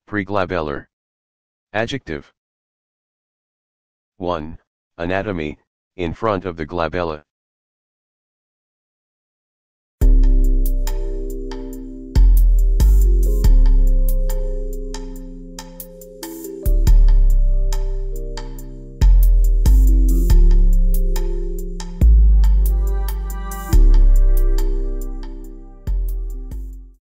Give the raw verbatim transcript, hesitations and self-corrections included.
Preglabellar. Adjective. one. Anatomy, in front of the glabella,